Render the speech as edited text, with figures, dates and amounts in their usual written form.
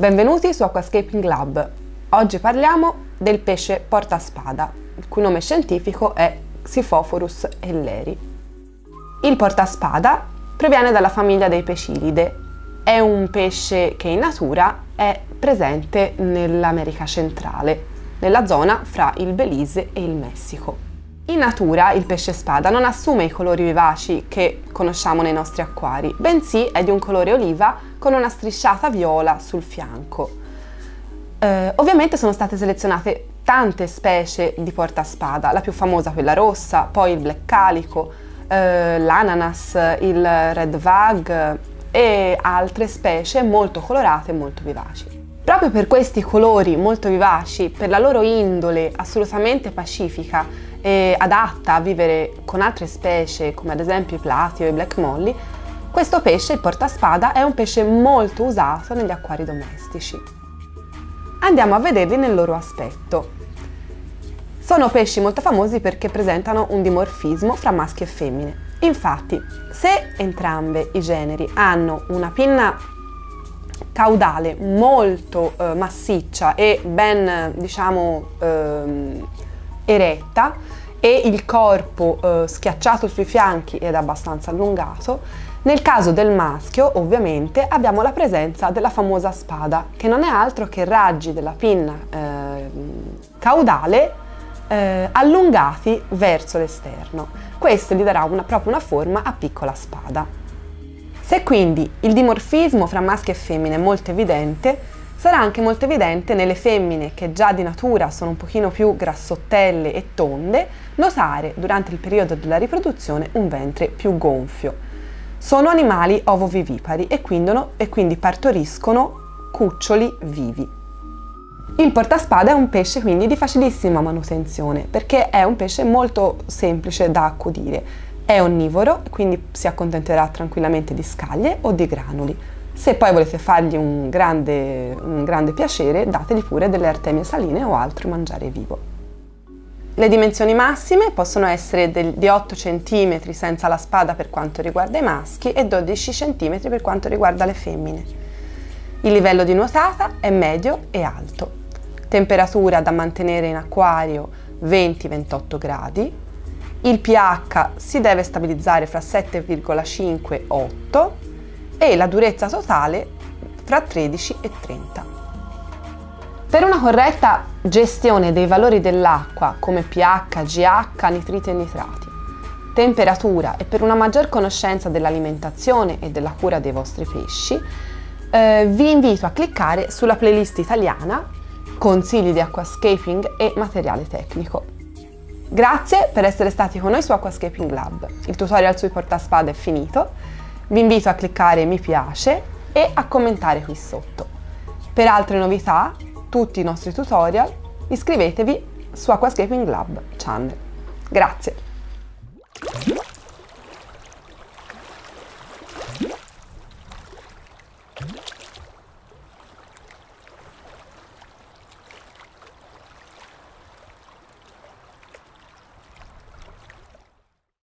Benvenuti su Aquascaping Lab. Oggi parliamo del pesce portaspada, il cui nome scientifico è Xiphophorus elleri. Il portaspada proviene dalla famiglia dei pescilide. È un pesce che in natura è presente nell'America centrale, nella zona fra il Belize e il Messico. In natura il pesce spada non assume i colori vivaci che conosciamo nei nostri acquari, bensì è di un colore oliva con una strisciata viola sul fianco. Ovviamente sono state selezionate tante specie di portaspada, la più famosa quella rossa, poi il black calico, l'ananas, il red vag e altre specie molto colorate e molto vivaci. Proprio per questi colori molto vivaci, per la loro indole assolutamente pacifica e adatta a vivere con altre specie come ad esempio i platio e i black molly, questo pesce, il portaspada, è un pesce molto usato negli acquari domestici. Andiamo a vederli nel loro aspetto. Sono pesci molto famosi perché presentano un dimorfismo fra maschi e femmine. Infatti, se entrambe i generi hanno una pinna caudale molto massiccia e ben, eretta e il corpo schiacciato sui fianchi ed abbastanza allungato, nel caso del maschio ovviamente abbiamo la presenza della famosa spada, che non è altro che raggi della pinna caudale allungati verso l'esterno. Questo gli darà proprio una forma a piccola spada. Se quindi il dimorfismo fra maschio e femmine è molto evidente, sarà anche molto evidente nelle femmine che già di natura sono un pochino più grassottelle e tonde, notare durante il periodo della riproduzione un ventre più gonfio. Sono animali ovovivipari e quindi partoriscono cuccioli vivi. Il portaspada è un pesce quindi di facilissima manutenzione perché è un pesce molto semplice da accudire. È onnivoro, quindi si accontenterà tranquillamente di scaglie o di granuli. Se poi volete fargli un grande piacere, dategli pure delle artemie saline o altro mangiare vivo. Le dimensioni massime possono essere di 8 cm senza la spada per quanto riguarda i maschi e 12 cm per quanto riguarda le femmine. Il livello di nuotata è medio e alto. Temperatura da mantenere in acquario 20-28 gradi. Il pH si deve stabilizzare fra 7,5 e 8 e la durezza totale fra 13 e 30. Per una corretta gestione dei valori dell'acqua come pH, GH, nitriti e nitrati, temperatura e per una maggior conoscenza dell'alimentazione e della cura dei vostri pesci, vi invito a cliccare sulla playlist italiana Consigli di Aquascaping e materiale tecnico. Grazie per essere stati con noi su Aquascaping Lab. Il tutorial sui portaspada è finito. Vi invito a cliccare mi piace e a commentare qui sotto. Per altre novità, tutti i nostri tutorial, iscrivetevi su Aquascaping Lab channel. Grazie!